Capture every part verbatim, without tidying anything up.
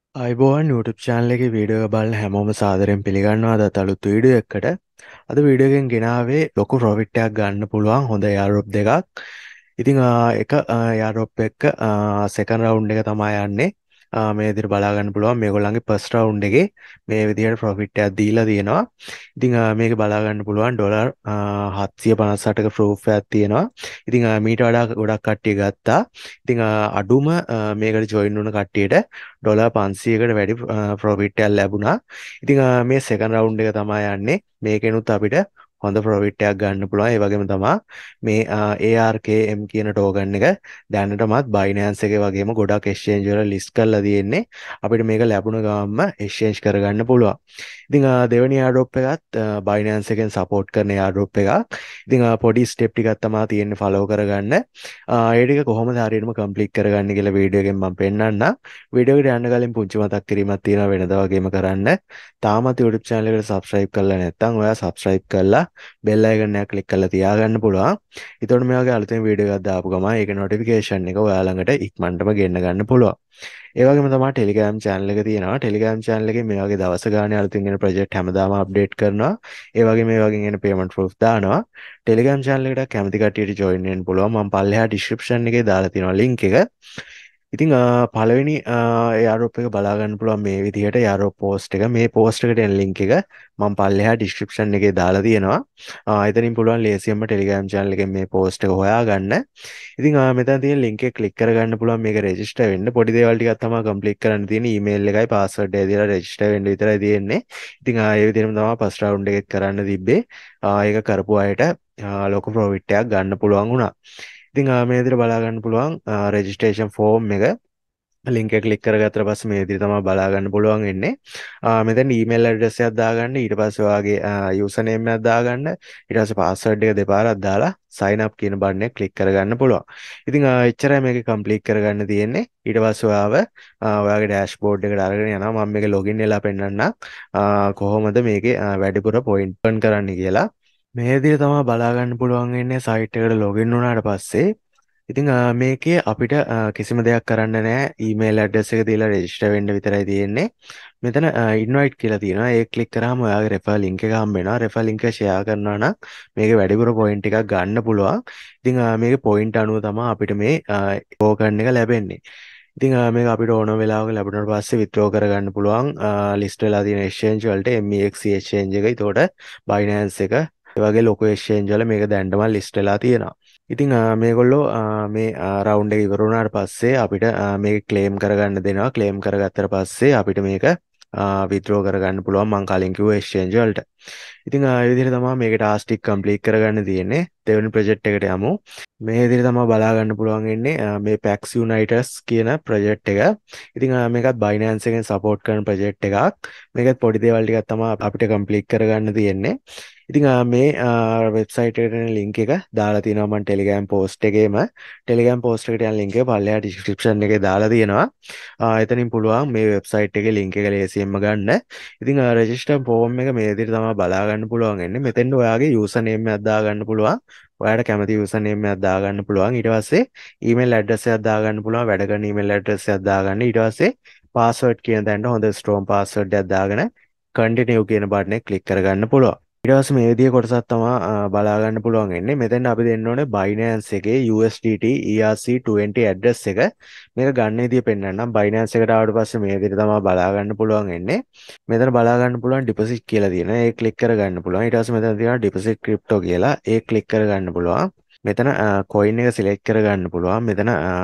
අයිබෝවන් YouTube channel එකේ video එක බලන හැමෝම සාදරයෙන් පිළිගන්නවා. අද අලුත් වීඩියෝ එකකට. අද වීඩියෝ එකෙන් ගෙනාවේ ලොකු ප්‍රොෆිට් එකක් ගන්න පුළුවන් හොඳ airdrop දෙකක්. ඉතින් ආ, එක airdrop එක සෙකන්ඩ් රවුන්ඩ් එක තමයි යන්නේ. ආ, මේ විදිහට බලා ගන්න පුළුවන් මේගොල්ලන්ගේ ෆස්ට් රවුන්ඩ් එකේ මේ විදිහට ප්‍රොෆිට් එකක් දීලා තියෙනවා. ඉතින් ආ, මේක බලා ගන්න පුළුවන් ඩොලර් හත්සිය පනස් අටක ප්‍රූෆ් එකක් තියෙනවා. ඉතින් ආ, මීට වඩා ගොඩක් කට්ටිය ගත්තා. ඉතින් ආ, අඩුම ආ, මේකට ජොයින් වුණ කට්ටියට ඩොලර් පන්සීයකට වැඩි ප්‍රොෆිට් එකක් ලැබුණා. ඉතින් ආ, මේ සෙකන්ඩ් රවුන්ඩ් එක තමයි යන්නේ. මේකෙනුත් අපිට හොඳ ප්‍රොෆිට් එකක් ගන්න පුළුවන්. ඒ වගේම තමයි මේ ආ, A R K M කියන ටෝකන් එක දැනටමත් Binance එකේ වගේම ගොඩක් exchange වල list කරලා තියෙන්නේ. අපිට මේක ලැබුණ ගමන්ම exchange කරගන්න පුළුවන්. ඉතින් ආ, දෙවෙනි airdrop එකත් ආ, Binance එකෙන් support කරන airdrop එකක්. ඉතින් ආ, පොඩි step ටිකක් තමයි තියෙන්නේ follow කරගන්න. ආ, ඒ ටික කොහොමද හරියටම complete කරගන්නේ කියලා වීඩියෝ එකෙන් මම පෙන්නන්නම්. වීඩියෝ එකට යන්න කලින් පුංචි මතක් කිරීමක් තියෙනවා වෙනදා වගේම කරන්න. තාමත් YouTube channel එකට subscribe කරලා නැත්නම් ඔයා subscribe කරලා bell icon එක click කරලා තියාගන්න පුළුවන්. එතකොට මේ වගේ අලුතෙන් වීඩියෝ එකක් දාපු ගමන් ඒකේ notification එක ඔයා ළඟට ඉක්මනටම ගෙන්න ගන්න පුළුවන්. ඒ වගේම තමයි Telegram channel එක තියෙනවා. Telegram channel එකේ මේ වගේ දවස ගානේ අලුතින් එන project හැමදාම update කරනවා. ඒ වගේ මේ වගේ එන payment proof දානවා. Telegram channel එකට කැමති කට්ටියට join වෙන්න පුළුවන්. මම පල්ලෙහා description එකේ දාලා තියෙනවා link එක. ඉතින් ආ, පළවෙනි airdrop එක බලා ගන්න පුළුවන් මේ විදිහට airdrop post එක. මේ post එකට එන link එක මම පල්ලෙහා description එකේ දාලා තියෙනවා. ආ, එතනින් පුළුවන් ලේසියෙන්ම Telegram channel එකෙන් මේ post එක හොයාගන්න. ඉතින් ආ, මෙතන තියෙන link එක click කරගන්න පුළුවන් මේක register වෙන්න. පොඩි දේවල් ටිකක් තමයි complete කරන්න තියෙන්නේ. email එකයි password එකයි දීලා register වෙන්න විතරයි තියෙන්නේ. ඉතින් ආ, ඒ විදිහටම තමයි first round එකෙත් කරන්න තිබ්බේ. ආ, ඒක කරපු අයට ආ, ලොකු profit එකක් ගන්න පුළුවන් වුණා. ඉතින් ආ, මේ විදිහට බලා ගන්න පුළුවන් රෙජිස්ට්‍රේෂන් ෆෝම් එක ලින්ක් එක ක්ලික් කරගත්තට පස්සේ මේ විදිහට තමයි බලා ගන්න පුළුවන් වෙන්නේ. ආ, මෙතන ඊමේල් ඇඩ්‍රස් එකක් දාගන්න, ඊට පස්සේ ඔයාගේ යූසර් නේම් එකක් දාගන්න, ඊට පස්සේ පාස්වර්ඩ් එක දෙපාරක් දාලා sign up කියන බටන් එක ක්ලික් කරගන්න පුළුවන්. ඉතින් ආ, එච්චරයි මේක කම්ප්ලීට් කරගන්න තියෙන්නේ. ඊට පස්සේ ඔයාව ආ, ඔයාගේ ඩෑෂ්බෝඩ් එකට අරගෙන යනවා. මම මේක ලොගින් වෙලා පෙන්නන්නම්. ආ, කොහොමද මේකේ ආ, වැඩිපුර පොයින්ට් earn කරන්න කියලා. මේ විදිහට තමයි බලා ගන්න පුළුවන් වෙන්නේ සයිට් එකට ලොගින් වුණාට පස්සේ. ඉතින් ආ, මේකේ අපිට ආ, කිසිම දෙයක් කරන්න නැහැ. ඊමේල් ඇඩ්‍රස් එක දීලා රෙජිස්ටර් වෙන්න විතරයි තියෙන්නේ. මෙතන ඉන්වයිට් කියලා තියෙනවා. ඒක ක්ලික් කරාම ඔයාගේ රෙෆර් ලින්ක් එක හම්බ වෙනවා. රෙෆර් ලින්ක් එක ෂෙයා කරනවා නම් මේකේ වැඩිපුර පොයින්ට් එකක් ගන්න පුළුවන්. ඉතින් ආ, මේකේ පොයින්ට් අනුව තමයි අපිට මේ ටෝකන් එක ලැබෙන්නේ. ඉතින් ආ, මේක අපිට ඕන වෙලාවක ලැබුණාට පස්සේ withdraw කරගන්න පුළුවන්. ලිස්ට් වෙලා තියෙන exchange වලට M E X exchange එක, ඊටකොට Binance එක, ඒ වගේ ලොකු exchange වල මේක දැන්නම ලිස්ට් වෙලා තියෙනවා. ඉතින් ආ, මේගොල්ලෝ ආ, මේ රවුන්ඩ් එක ඉවර වුණාට පස්සේ අපිට ආ, මේක ක්ලේම් කරගන්න දෙනවා. ක්ලේම් කරගත්තට පස්සේ අපිට මේක විත්ඩ්‍රෝ කරගන්න පුළුවන් මං කලින් කිව්ව exchange වලට. ඉතින් ආ, ඒ විදිහට තමයි මේක ටාස්ක් ටික කම්ප්ලීට් කරගන්න තියෙන්නේ. දෙවෙනි ප්‍රොජෙක්ට් එකට යමු. මේ විදිහට තමයි බලා ගන්න පුළුවන් වෙන්නේ ආ, මේ Pax Unitas කියන ප්‍රොජෙක්ට් එක. ඉතින් ආ, මේකත් Binance එකෙන් support කරන ප්‍රොජෙක්ට් එකක්. මේකත් පොඩි දේවල් ටිකක් තමයි අපිට කම්ප්ලීට් කරගන්න තියෙන්නේ. ඉතින් ආ, මේ වෙබ්සයිට් එකට යන link එක දාලා තියෙනවා මම Telegram post එකේම. Telegram post එකට යන link එක පල්ලෙහා description එකේ දාලා තියෙනවා. ආ, එතනින් පුළුවන් මේ වෙබ්සයිට් එකේ link එක ලේසියෙන්ම ගන්න. ඉතින් රෙජිස්ටර් ෆෝම් එක මේ විදිහට තමයි බලා ගන්න පුළුවන් වෙන්නේ. මෙතෙන්ද ඔයාගේ යූසර් නේම් එකක් දාගන්න පුළුවන්. ඔයාලට කැමති යූසර් නේම් එකක් දාගන්න පුළුවන්. ඊට පස්සේ ඊමේල් ඇඩ්‍රස් එකක් දාගන්න පුළුවන්. වැඩ කරන ඊමේල් ඇඩ්‍රස් එකක් දාගන්න. ඊට පස්සේ පාස්වර්ඩ් කියන තැනට හොඳ ස්ට්‍රෝං පාස්වර්ඩ් එකක් දාගෙන කන්ටිනියු කියන බටන් එක ක්ලික් කරගන්න පුළුවන්. ඊට පස්සේ මේ විදිහේ කොටසක් තමයි බලා ගන්න පුළුවන් වෙන්නේ. මෙතෙන් අපි දෙන්න ඕනේ Binance එකේ U S D T E R C twenty address එක. මේක ගන්න විදිය පෙන්නන්නම්. Binance එකට ආවට පස්සේ මේ විදිහට තමයි බලා ගන්න පුළුවන් වෙන්නේ. මෙතන බලා ගන්න පුළුවන් deposit කියලා තියෙනවා. ඒක ක්ලික් කරගන්න පුළුවන්. ඊට පස්සේ මෙතන තියෙනවා deposit crypto කියලා. ඒක ක්ලික් කරගන්න පුළුවන්. මෙතන coin එක select කරගන්න පුළුවන්. මෙතන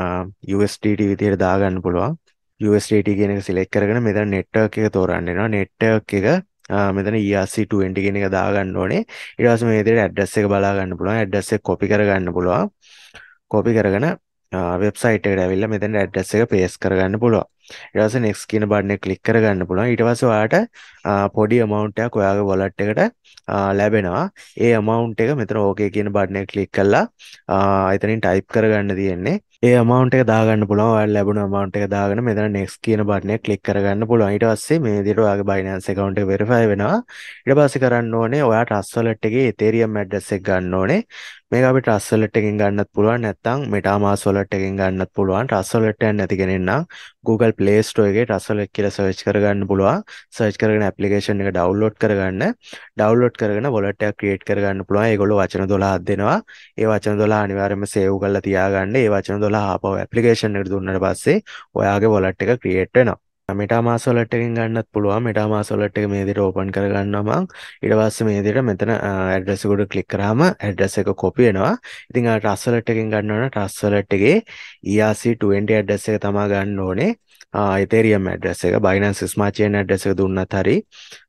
U S D T විදියට දාගන්න පුළුවන්. U S D T කියන එක select කරගෙන මෙතන network එක තෝරන්න වෙනවා. network එක ආ, මෙතන E R C twenty කියන එක දාගන්න ඕනේ. ඊට පස්සේ මේ විදිහට ඇඩ්‍රස් එක බලා ගන්න පුළුවන්. ඇඩ්‍රස් එක කොපි කරගන්න පුළුවන්. කොපි කරගෙන වෙබ්සයිට් එකට ඇවිල්ලා මෙතන ඇඩ්‍රස් එක පේස්ට් කරගන්න පුළුවන්. ඊට පස්සේ next කියන බටන් එක ක්ලික් කරගන්න පුළුවන්. ඊට පස්සේ ඔයාලට පොඩි amount එකක් ඔයාගේ wallet එකට ලැබෙනවා. ඒ amount එක මෙතන okay කියන බටන් එක ක්ලික් කරලා එතනින් type කරගන්න තියෙන්නේ. ඒ amount එක දාගන්න පුළුවන්. ඔයාලට ලැබුණ amount එක දාගෙන මෙතන next කියන button එක click කරගන්න පුළුවන්. ඊට පස්සේ මේ විදිහට ඔයාගේ Binance account එක verify වෙනවා. ඊට පස්සේ කරන්න ඕනේ ඔයා Trust Wallet එකේ Ethereum address එක ගන්න ඕනේ. මේක අපි Trust Wallet එකෙන් ගන්නත් පුළුවන් නැත්නම් MetaMask wallet එකෙන් ගන්නත් පුළුවන්. Trust Wallet එකක් නැති කෙනෙක් නම් Google Play Store එකේ Trust Wallet කියලා search කරගන්න පුළුවන්. search කරගෙන application එක download කරගන්න. download කරගෙන wallet එකක් create කරගන්න පුළුවන්. ඒගොල්ලෝ වචන දොළහක් දෙනවා. ඒ වචන දොළහ අනිවාර්යයෙන්ම save කරලා තියාගන්න. ඒ වචන දොළහ ආපහු application එකට දුන්නාට පස්සේ ඔයාගේ wallet එක create වෙනවා. MetaMask wallet එකෙන් ගන්නත් පුළුවන්. MetaMask wallet එක මේ විදිහට open කරගන්නවා මම. ඊට පස්සේ මේ විදිහට මෙතන address එකට click කරාම address එක copy වෙනවා. ඉතින් අර Trust Wallet එකෙන් ගන්නවා නම් Trust Wallet එකේ E R C twenty address එක තමයි ගන්න ඕනේ. Ethereum address එක Binance Smart Chain address එක දුන්නත් හරි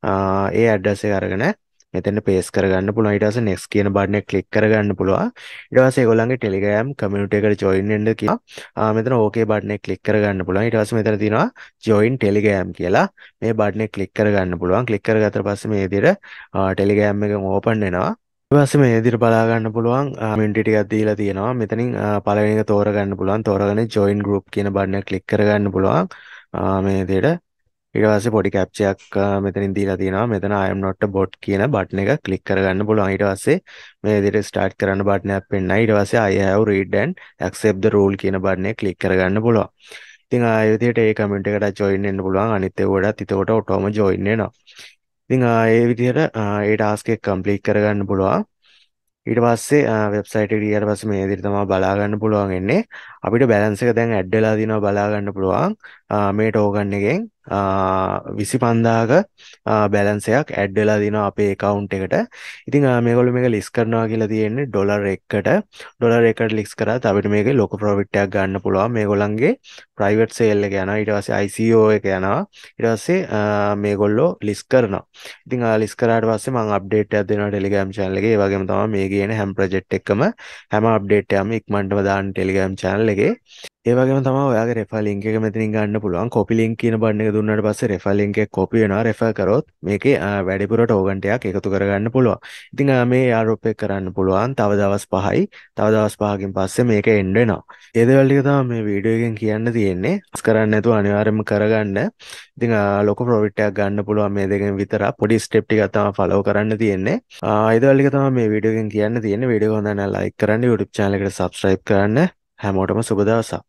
ඒ address එක අරගෙන මෙතන paste කරගන්න පුළුවන්. ඊට පස්සේ next කියන button එක click කරගන්න පුළුවන්. ඊට පස්සේ ඒගොල්ලන්ගේ Telegram community එකට join වෙන්න කියනවා. මෙතන okay button එක click කරගන්න පුළුවන්. ඊට පස්සේ මෙතන තියෙනවා join Telegram කියලා. මේ button එක click කරගන්න පුළුවන්. click කරගත්තට පස්සේ මේ විදිහට Telegram එකෙන් open වෙනවා. ඊට පස්සේ මේ විදිහට බලා ගන්න පුළුවන් community ටිකක් දීලා තියෙනවා. මෙතනින් පළවෙනි එක තෝරගන්න පුළුවන්. තෝරගෙන join group කියන button එක click කරගන්න පුළුවන්. මේ විදිහට ඊට පස්සේ පොඩි captcha එකක් මෙතනින් දීලා තියෙනවා. මෙතන I am not a bot කියන බටන් එක ක්ලික් කරගන්න පුළුවන්. ඊට පස්සේ මේ විදිහට start කරන්න බටන් එකක් පෙන්නයි. ඊට පස්සේ I have read and accept the rule කියන බටන් එක ක්ලික් කරගන්න පුළුවන්. ඉතින් ආයෙ විදිහට ඒ කමෙන්ට් එකට join වෙන්න පුළුවන්. අනිත් ඒවාටත් එතකොට ඔටෝම join වෙනවා. ඉතින් ආයෙ විදිහට ඒ task එක complete කරගන්න පුළුවන්. ඊට පස්සේ වෙබ්සයිට් එකට ගියාට පස්සේ මේ විදිහට තමයි බලා ගන්න පුළුවන් එන්නේ. අපිට balance එක දැන් add වෙලා දිනවා බලා ගන්න පුළුවන්. මේ token එකෙන් විසිපන්දාක balance එකක් add වෙලා දිනවා අපේ account එකට. ඉතින් මේගොල්ලෝ මේක list කරනවා කියලා තියෙන්නේ ඩොලර් එකකට. ඩොලර් එකකට list කරාත් අපිට මේකේ ලොකු profit එකක් ගන්න පුළුවන්. මේගොල්ලන්ගේ private sale එක යනවා. ඊට පස්සේ I C O එක යනවා. ඊට පස්සේ මේගොල්ලෝ list කරනවා. ඉතින් list කරාට පස්සේ මම update එකක් දෙනවා Telegram channel එකේ. ඒ වගේම තමයි මේ කියන හැම project එකකම හැම update එකක්ම ඉක්මනටම දාන්න Telegram channel එකේ. ඒ වගේම තමයි ඔයාගේ refer link එක මෙතනින් ගන්න පුළුවන්. copy link කියන බටන් එක දුන්නාට පස්සේ refer link එක copy වෙනවා. refer කරොත් මේකේ වැඩිපුර token ටිකක් එකතු කරගන්න පුළුවන්. ඉතින් මේ airdrop එක කරන්න පුළුවන්. තව දවස් පහයි. තව දවස් පහකින් පස්සේ මේක end වෙනවා. ඒ දේවල් ටික තමයි මේ වීඩියෝ එකෙන් කියන්න තියෙන්නේ. කරන්න නැතුව අනිවාර්යයෙන්ම කරගන්න. ඉතින් ලොකු profit එකක් ගන්න පුළුවන් මේ දෙකෙන් විතරක්. පොඩි step ටිකක් තමයි follow කරන්න තියෙන්නේ. ඒ දේවල් ටික තමයි මේ වීඩියෝ එකෙන් කියන්න තියෙන්නේ. වීඩියෝ එක හොඳ නම් like කරන්න, YouTube channel එකට subscribe කරන්න. හැමෝටම සුබ දවසක්.